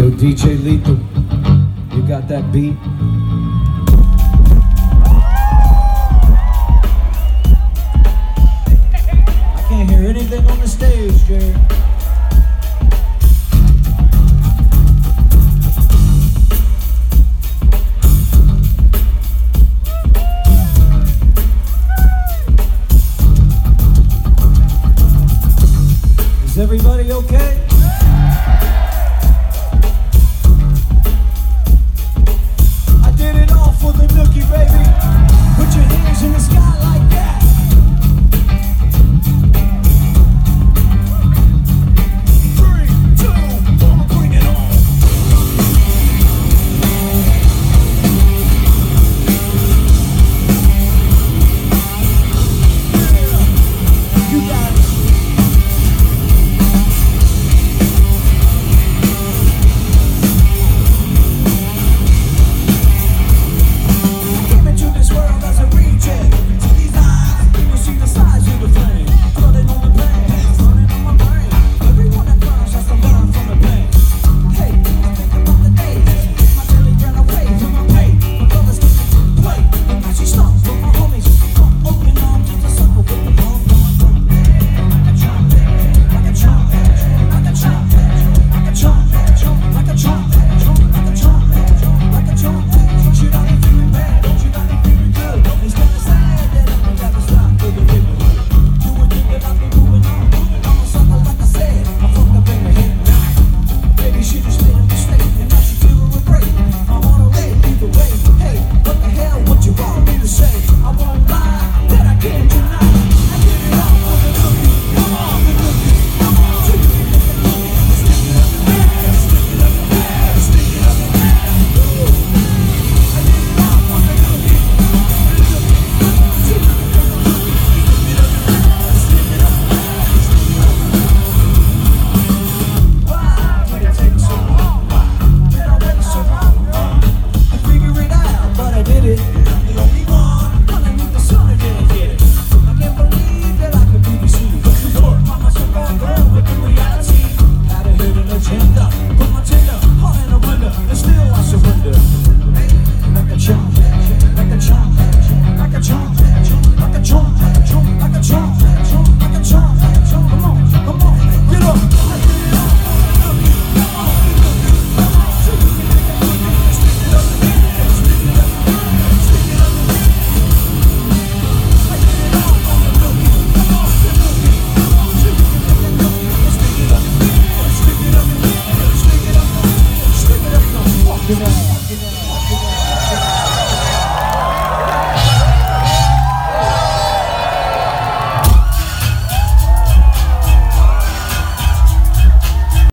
Yo, DJ Lethal, you got that beat? I can't hear anything on the stage, Jerry. Is everybody okay? I did it all for the nookie, baby. Put your hands in the sky like that. 3, 2, 1, bring it on. You got it. You know.